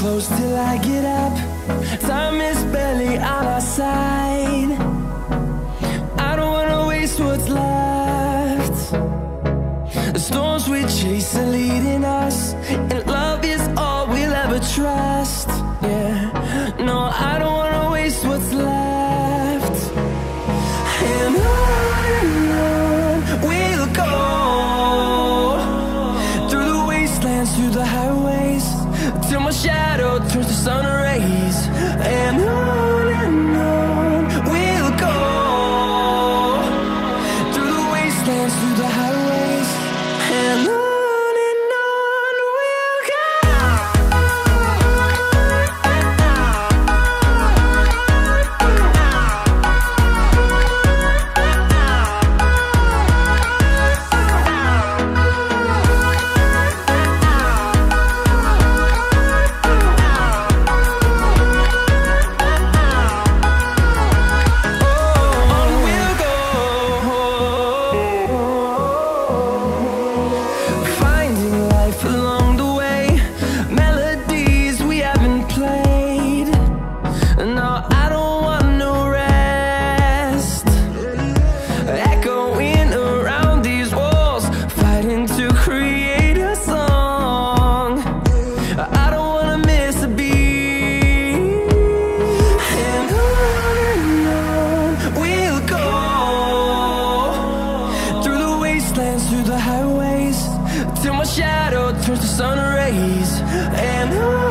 close till I get up. Time is barely on our side. I don't wanna waste what's left. The storms we chase are leading us, and love is all we'll ever trust. Yeah, no, I don't wanna waste what's left. And on we'll go, through the wastelands, through the highways, till my shadow turns to sun rays. And on we'll go, through the wastelands, through the highways, and on we'll go. Through the highways, till my shadow turns to sun rays. And